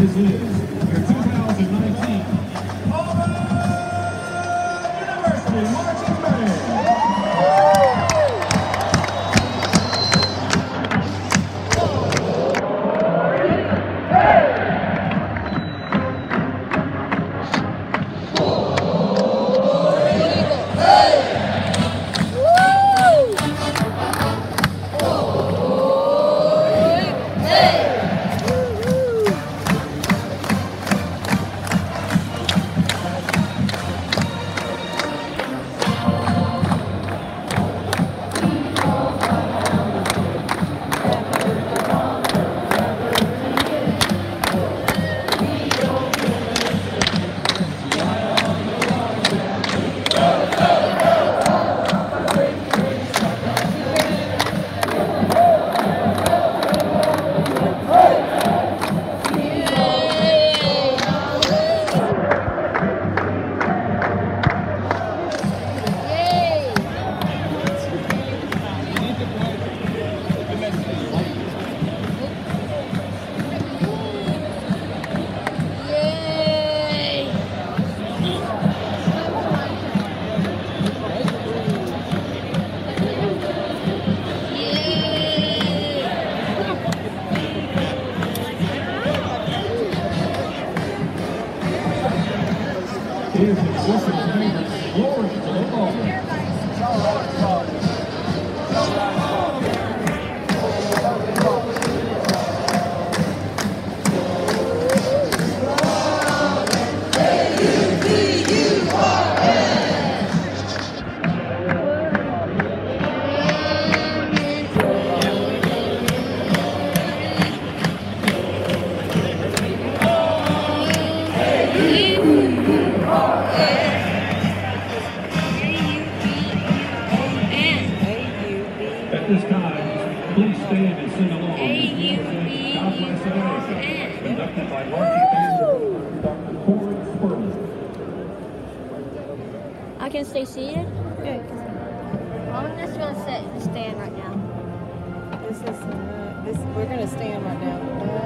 This is your 2019 Auburn University Marching Band. Here's the Christmas favorite, Glory to the Auburn. At this time, please stand and sing along. God Bless America, conducted by Marching Band Dr. Corey Spurman. I can stay seated? Good. I'm just going to sit and stand right now. We're gonna stand right now.